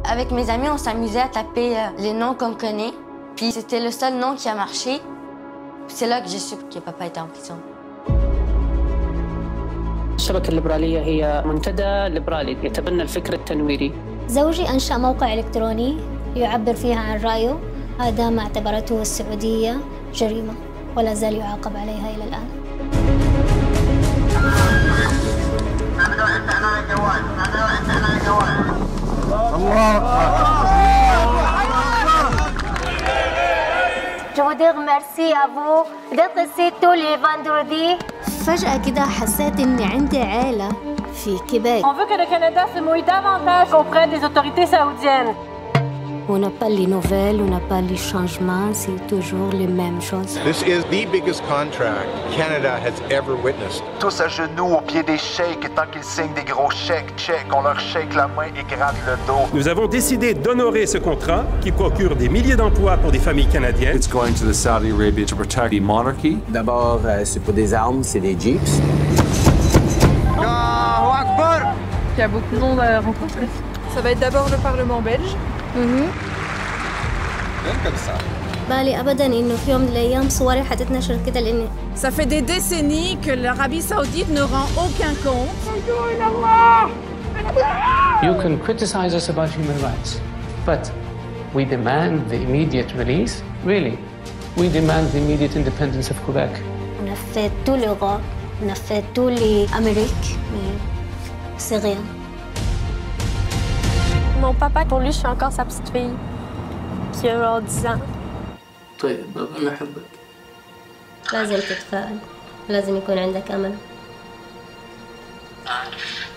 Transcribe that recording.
Avec mes amis, on s'amusait à taper les noms qu'on connaît. Puis c'était le seul nom qui a marché. C'est là que j'ai su que papa était en prison. الشبكة الليبرالية هي منتدى ليبرالي يتبنى الفكر التنويري. زوجي أنشأ موقع إلكتروني يعبر فيها عن رأيه، هذا ما اعتبرته السعودية جريمة ولا زال يعاقب عليها إلى الآن. Je vous dis merci à vous d'être ici tous les vendredis. فجأة كده حسيت إني عندي عيلة في كيبيك. On veut que le Canada se mouille davantage auprès des autorités saoudiennes. On n'a pas les nouvelles, on n'a pas les changements, c'est toujours les mêmes choses. This is the biggest contract Canada has ever witnessed. Tous à genoux au pied des sheiks et tant qu'ils signent des gros chèques, on leur shake la main et gratte le dos. Nous avons décidé d'honorer ce contrat qui procure des milliers d'emplois pour des familles canadiennes. It's going to the Saudi Arabia to protect the monarchy. D'abord, c'est pas des armes, c'est des jeeps. Il y a beaucoup de monde à rencontrer. Ça va être d'abord le Parlement belge. بالي أبداً إنه في يوم من الأيام صوري حتتنشر كده لأني. Ça fait des décennies que l'Arabie Saoudite ne rend aucun compte. You can criticize us about human rights, but we demand the immediate release. Really, we demand the immediate independence of Quebec. On a fait tout l'Europe, on a fait tout l'Amérique, mais c'est rien. Mon papa, pour lui, je suis encore sa petite fille, qui a genre 10 ans. طيب أنا أحبك. لازم تتفائل، لازم يكون عندك أمل.